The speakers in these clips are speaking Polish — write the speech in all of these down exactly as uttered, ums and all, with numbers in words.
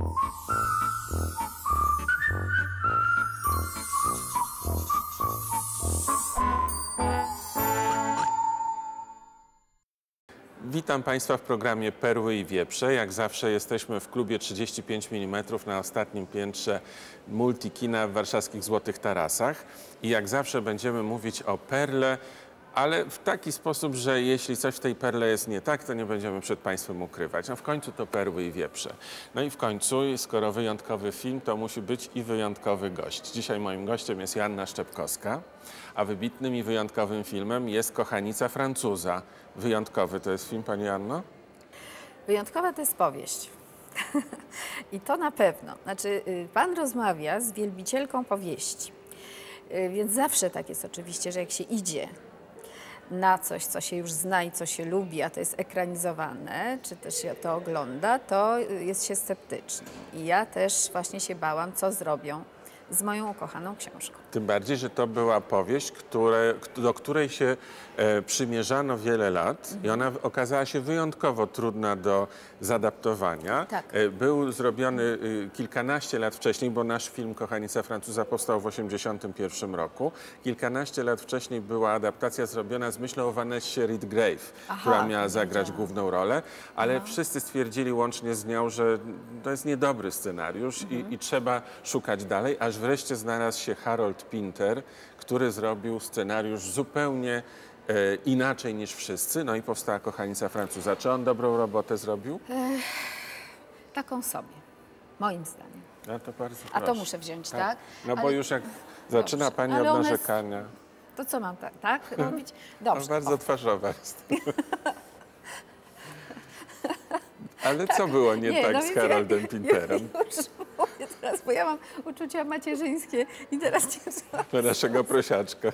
Witam Państwa w programie Perły i Wieprze. Jak zawsze jesteśmy w klubie trzydzieści pięć milimetrów na ostatnim piętrze Multikina w warszawskich Złotych Tarasach. I jak zawsze będziemy mówić o perle, ale w taki sposób, że jeśli coś w tej perle jest nie tak, to nie będziemy przed Państwem ukrywać. No w końcu to Perły i Wieprze. No i w końcu, skoro wyjątkowy film, to musi być i wyjątkowy gość. Dzisiaj moim gościem jest Joanna Szczepkowska, a wybitnym i wyjątkowym filmem jest Kochanica Francuza. Wyjątkowy to jest film, Pani Joanno? Wyjątkowa to jest powieść. I to na pewno. Znaczy, Pan rozmawia z wielbicielką powieści. Więc zawsze tak jest oczywiście, że jak się idzie na coś, co się już zna i co się lubi, a to jest ekranizowane, czy też się to ogląda, to jest się sceptyczny. I ja też właśnie się bałam, co zrobią z moją ukochaną książką. Tym bardziej, że to była powieść, które, do której się e, przymierzano wiele lat mhm. i ona okazała się wyjątkowo trudna do zadaptowania. Tak. E, był zrobiony e, kilkanaście lat wcześniej, bo nasz film Kochanica Francuza powstał w osiemdziesiątym pierwszym roku. Kilkanaście lat wcześniej była adaptacja zrobiona z myślą o Vanessie Redgrave, Aha, która miała zagrać wiedziałam. główną rolę, ale Aha. wszyscy stwierdzili łącznie z nią, że to jest niedobry scenariusz mhm. i, i trzeba szukać dalej, aż wreszcie znalazł się Harold Pinter, który zrobił scenariusz zupełnie e, inaczej niż wszyscy, no i powstała Kochanica Francuza. Czy on dobrą robotę zrobił? Ech, taką sobie, moim zdaniem. No to bardzo A proszę. to muszę wziąć, tak? tak? No Ale... bo już jak zaczyna Dobrze. Pani Ale od jest... narzekania. To co mam tak, tak robić? Dobrze. No bardzo o. twarzowa jest. Ale co było nie, nie tak no z Haroldem ja, Pinterem? Ja już mówię teraz, bo ja mam uczucia macierzyńskie i teraz cię Do naszego prosiaczka.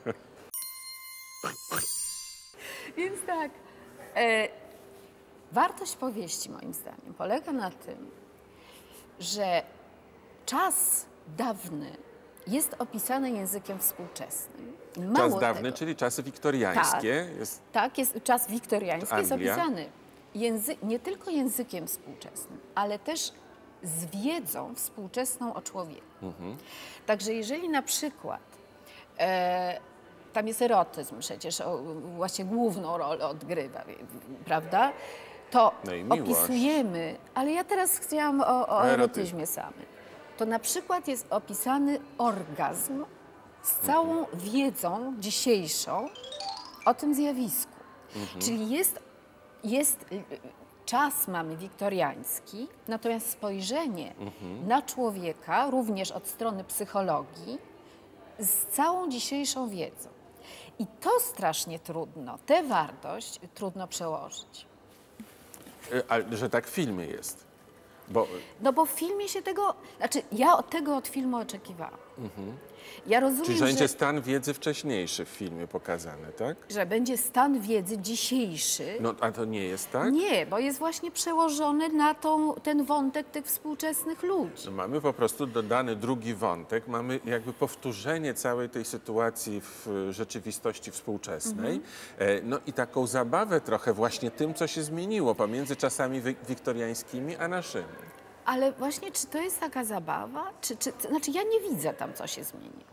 Więc tak, e, wartość powieści moim zdaniem polega na tym, że czas dawny jest opisany językiem współczesnym. Mało czas dawny, tego, czyli czasy wiktoriańskie. Tak, jest... tak jest, czas wiktoriański jest Anglia. opisany języ nie tylko językiem współczesnym, ale też z wiedzą współczesną o człowieku. Mhm. Także jeżeli na przykład e, tam jest erotyzm przecież, o, właśnie główną rolę odgrywa, prawda? To no opisujemy, ale ja teraz chciałam o, o erotyzmie samym. To na przykład jest opisany orgazm z całą mhm. wiedzą dzisiejszą o tym zjawisku. Mhm. Czyli jest Jest, czas mamy wiktoriański, natomiast spojrzenie mhm. na człowieka, również od strony psychologii, z całą dzisiejszą wiedzą. I to strasznie trudno, tę wartość trudno przełożyć. A że tak w filmie jest? Bo... No bo w filmie się tego, znaczy ja tego od filmu oczekiwałam. Mhm. Ja rozumiem, Czyli że będzie że, stan wiedzy wcześniejszy w filmie pokazany, tak? Że będzie stan wiedzy dzisiejszy. No a to nie jest tak? Nie, bo jest właśnie przełożony na tą, ten wątek tych współczesnych ludzi. No mamy po prostu dodany drugi wątek, mamy jakby powtórzenie całej tej sytuacji w rzeczywistości współczesnej. Mhm. No i taką zabawę trochę właśnie tym, co się zmieniło pomiędzy czasami wiktoriańskimi a naszymi. Ale właśnie, czy to jest taka zabawa? Czy, czy, znaczy, ja nie widzę tam, co się zmieniło.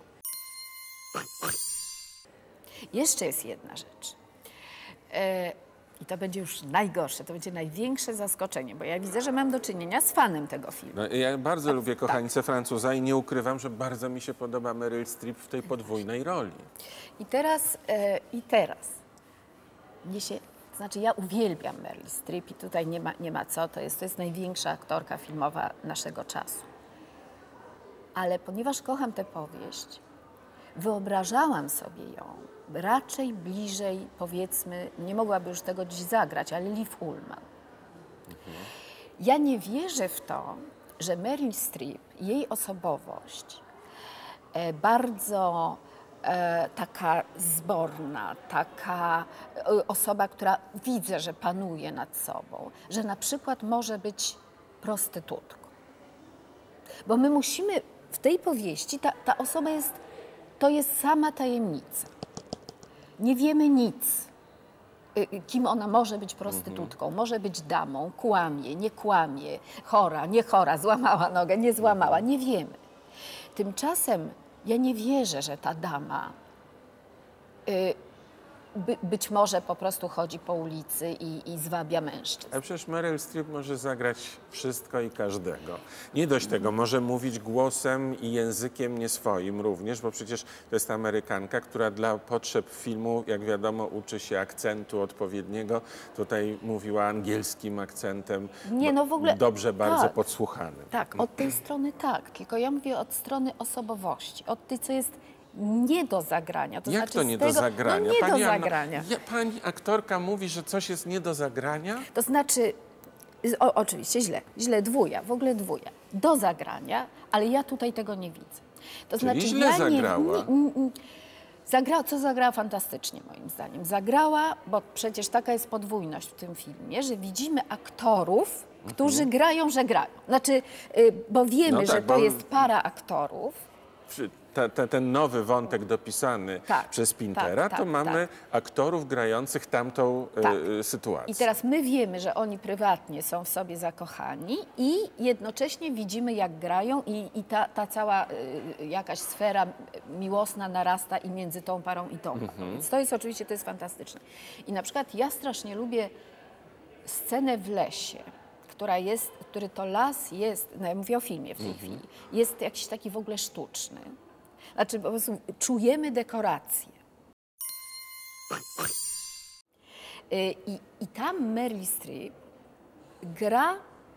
Jeszcze jest jedna rzecz. E, I to będzie już najgorsze, to będzie największe zaskoczenie, bo ja widzę, że mam do czynienia z fanem tego filmu. No, ja bardzo A, lubię Kochanicę tak. Francuza i nie ukrywam, że bardzo mi się podoba Meryl Streep w tej podwójnej roli. I teraz, e, i teraz, mnie się... To znaczy, ja uwielbiam Meryl Streep i tutaj nie ma, nie ma co, to jest, to jest największa aktorka filmowa naszego czasu. Ale ponieważ kocham tę powieść, wyobrażałam sobie ją raczej bliżej, powiedzmy, nie mogłaby już tego dziś zagrać, ale Liv Ullmann. Mhm. Ja nie wierzę w to, że Meryl Streep, jej osobowość, e, bardzo... E, taka zborna, taka e, osoba, która widzę, że panuje nad sobą, że na przykład może być prostytutką. Bo my musimy, w tej powieści ta, ta osoba jest, to jest sama tajemnica. Nie wiemy nic. y, kim ona może być prostytutką, może być damą, kłamie, nie kłamie, chora, nie chora, złamała nogę, nie złamała, nie wiemy. Tymczasem ja nie wierzę, że ta dama y, by, być może po prostu chodzi po ulicy i, i zwabia mężczyzn. Ale przecież Meryl Streep może zagrać wszystko i każdego. Nie dość tego, może mówić głosem i językiem nie swoim również, bo przecież to jest Amerykanka, która dla potrzeb filmu, jak wiadomo, uczy się akcentu odpowiedniego. Tutaj mówiła angielskim akcentem, Nie, no w ogóle, dobrze bardzo tak, podsłuchanym. Tak, od tej strony tak, tylko ja mówię od strony osobowości, od tej, co jest nie do zagrania. To Jak znaczy to nie z tego, do zagrania? No nie pani do Anno, zagrania. ja, pani aktorka mówi, że coś jest nie do zagrania? To znaczy, o, oczywiście źle, źle dwuja, w ogóle dwuja, do zagrania, ale ja tutaj tego nie widzę. To Czyli znaczy, źle ja zagrała. Nie, nie, nie, zagrała, co zagrała fantastycznie moim zdaniem. Zagrała, bo przecież taka jest podwójność w tym filmie, że widzimy aktorów, którzy grają, że grają. Znaczy, y, bo wiemy, No tak, że to bo- jest para aktorów. Przy- te, te, ten nowy wątek dopisany Tak, przez Pintera, tak, to tak, mamy aktorów grających tamtą Tak. e, sytuację. I teraz my wiemy, że oni prywatnie są w sobie zakochani i jednocześnie widzimy, jak grają i, i ta, ta cała y, jakaś sfera miłosna narasta i między tą parą i tą parą. Więc to jest oczywiście, to jest fantastyczne. I na przykład ja strasznie lubię scenę w lesie, która jest, który to las jest, no ja mówię o filmie w tej chwili, jest jakiś taki w ogóle sztuczny. Znaczy po prostu czujemy dekoracje. Y, I, I tam Meryl Streep gra,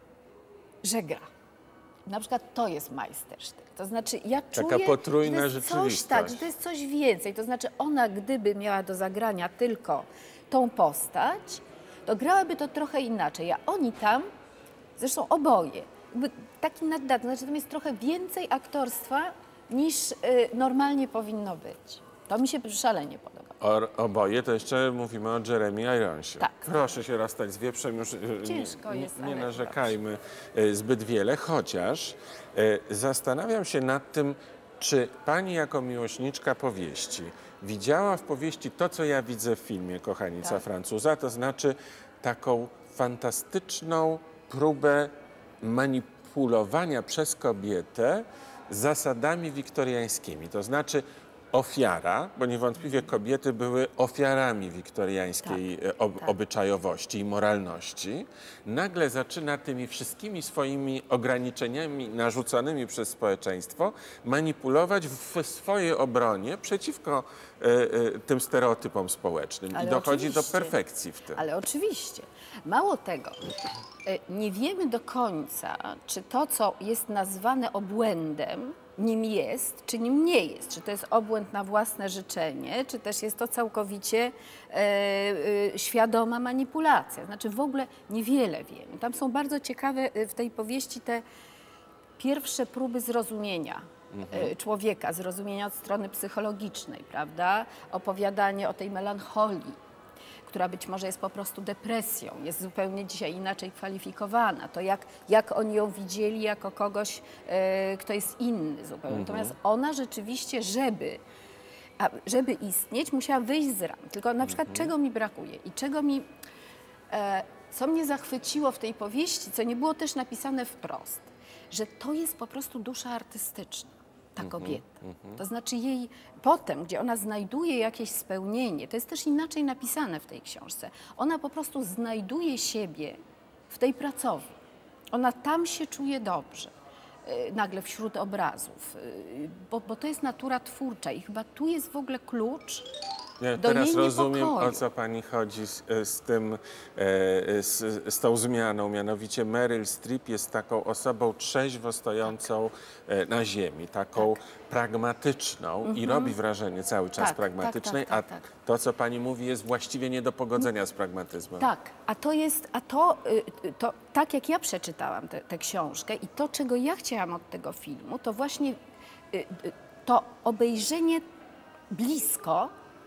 że gra. Na przykład to jest majstersztyk. To znaczy ja czuję, potrójna że to jest coś, rzeczywistość. tak, że to jest coś więcej. To znaczy ona, gdyby miała do zagrania tylko tą postać, to grałaby to trochę inaczej. A oni tam, zresztą oboje, jakby taki naddat, to znaczy tam jest trochę więcej aktorstwa niż y, normalnie powinno być. To mi się szalenie podoba. O, oboje to jeszcze mówimy o Jeremy Ironsie. Tak. Proszę się rozstać z wieprzem, już e, Ciężko nie, jest, nie ale narzekajmy e, zbyt wiele, chociaż e, zastanawiam się nad tym, czy pani jako miłośniczka powieści widziała w powieści to, co ja widzę w filmie Kochanica Tak. Francuza, to znaczy taką fantastyczną próbę manipulowania przez kobietę zasadami wiktoriańskimi. To znaczy ofiara, bo niewątpliwie kobiety były ofiarami wiktoriańskiej Tak, e, ob, tak. obyczajowości i moralności, nagle zaczyna tymi wszystkimi swoimi ograniczeniami narzuconymi przez społeczeństwo manipulować w swojej obronie przeciwko e, e, tym stereotypom społecznym. Ale I dochodzi do oczywiście. perfekcji w tym. Ale oczywiście. Mało tego, y, nie wiemy do końca, czy to, co jest nazwane obłędem, nim jest, czy nim nie jest. Czy to jest obłęd na własne życzenie, czy też jest to całkowicie e, e, świadoma manipulacja. Znaczy w ogóle niewiele wiemy. Tam są bardzo ciekawe e, w tej powieści te pierwsze próby zrozumienia e, człowieka, zrozumienia od strony psychologicznej, prawda? Opowiadanie o tej melancholii, która być może jest po prostu depresją, jest zupełnie dzisiaj inaczej kwalifikowana. To jak, jak oni ją widzieli jako kogoś, e, kto jest inny zupełnie. Natomiast ona rzeczywiście, żeby, a, żeby istnieć, musiała wyjść z ram. Tylko na przykład czego mi brakuje i czego mi, e, co mnie zachwyciło w tej powieści, co nie było też napisane wprost, że to jest po prostu dusza artystyczna. Ta kobieta. To znaczy jej potem, gdzie ona znajduje jakieś spełnienie, to jest też inaczej napisane w tej książce. Ona po prostu znajduje siebie w tej pracowni. Ona tam się czuje dobrze, y, nagle wśród obrazów, y, bo, bo to jest natura twórcza i chyba tu jest w ogóle klucz Ja do teraz jej rozumiem, niepokoju. o co pani chodzi z, z tym, e, z, z tą zmianą. Mianowicie Meryl Streep jest taką osobą trzeźwo stojącą e, na ziemi, taką pragmatyczną i robi wrażenie cały czas Tak, pragmatycznej, tak, tak, tak, a tak. to, co pani mówi, jest właściwie nie do pogodzenia z pragmatyzmem. Tak, a to jest, a to, y, to tak jak ja przeczytałam tę książkę i to, czego ja chciałam od tego filmu, to właśnie y, y, to obejrzenie blisko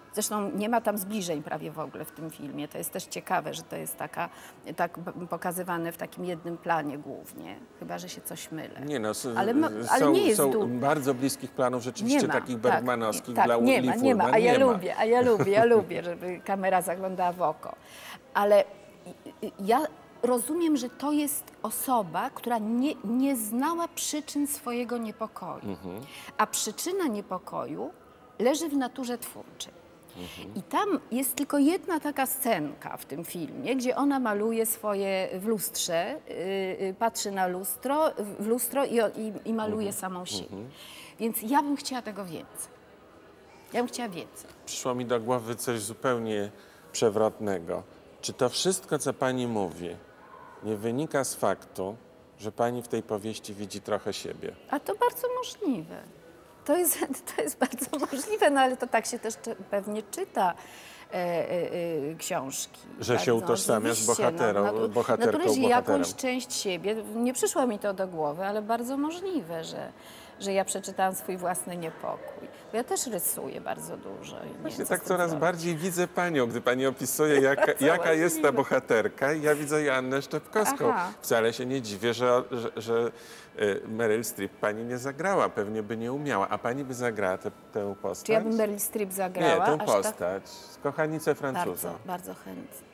Zresztą nie ma tam zbliżeń prawie w ogóle w tym filmie. To jest też ciekawe, że to jest taka, tak pokazywane w takim jednym planie głównie. Chyba że się coś mylę. Nie no, s- ale, ma, ale są, nie jest są du- bardzo bliskich planów rzeczywiście nie ma, takich tak, bergmanowskich tak, dla nie ma, Lee nie ma, Fullman. a ja nie ma. lubię, a ja lubię, ja lubię, żeby kamera zaglądała w oko. Ale ja rozumiem, że to jest osoba, która nie, nie znała przyczyn swojego niepokoju. Mhm. A przyczyna niepokoju leży w naturze twórczej. Mhm. I tam jest tylko jedna taka scenka w tym filmie, gdzie ona maluje swoje w lustrze, yy, yy, patrzy na lustro, w lustro i, i, i maluje Mhm. samą siebie. Mhm. Więc ja bym chciała tego więcej. Ja bym chciała więcej. Przyszło mi do głowy coś zupełnie przewrotnego. Czy to wszystko, co pani mówi, nie wynika z faktu, że pani w tej powieści widzi trochę siebie? A to bardzo możliwe. To jest, to jest bardzo możliwe, no ale to tak się też czy, pewnie czyta e, e, e, książki. Że tak, się no, utożsamia z oczywiście, bohatero- natu- bohaterką, naturalnie bohaterem. jakąś część siebie, nie przyszło mi to do głowy, ale bardzo możliwe, że, że ja przeczytałam swój własny niepokój. Bo ja też rysuję bardzo dużo. i nie wiem, Właśnie co tak z tym coraz zrobić. bardziej widzę panią, gdy pani opisuje, jaka, jaka jest ta możliwe. bohaterka. I ja widzę Joannę Szczepkowską. Aha. Wcale się nie dziwię, że, że, że y, Meryl Streep pani nie zagrała. Pewnie by nie umiała. A pani by zagrała tę, tę postać? Czy ja bym Meryl Streep zagrała? Nie, tę Aż postać. Kochanicę Tak, Francuza. bardzo, bardzo chętnie.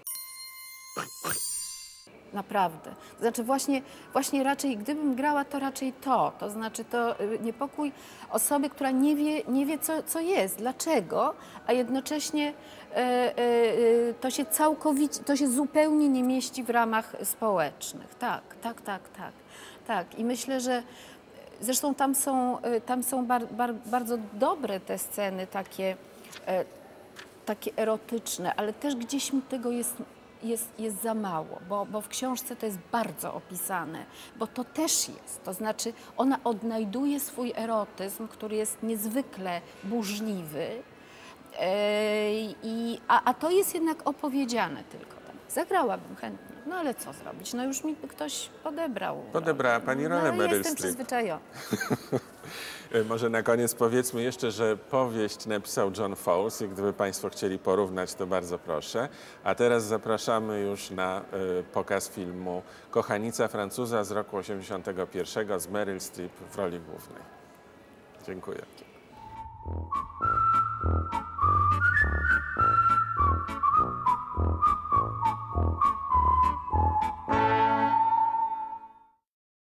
Naprawdę. To znaczy właśnie, właśnie raczej, gdybym grała, to raczej to. To znaczy to y, niepokój osoby, która nie wie, nie wie co, co jest, dlaczego, a jednocześnie e, e, e, to się całkowicie, to się zupełnie nie mieści w ramach społecznych. Tak, tak, tak, tak. tak. I myślę, że zresztą tam są, y, tam są bar, bar, bardzo dobre te sceny takie, e, takie erotyczne, ale też gdzieś mi tego jest Jest, jest za mało, bo, bo w książce to jest bardzo opisane, bo to też jest. To znaczy ona odnajduje swój erotyzm, który jest niezwykle burzliwy, yy, i, a, a to jest jednak opowiedziane tylko tam. Zagrałabym chętnie, no ale co zrobić? No już mi ktoś podebrał. Podebrała pani no, rolę ale Meryl jestem Streep. przyzwyczajona. Może na koniec powiedzmy jeszcze, że powieść napisał John Fowles i gdyby państwo chcieli porównać, to bardzo proszę. A teraz zapraszamy już na y, pokaz filmu Kochanica Francuza z roku osiemdziesiątego pierwszego z Meryl Streep w roli głównej. Dziękuję.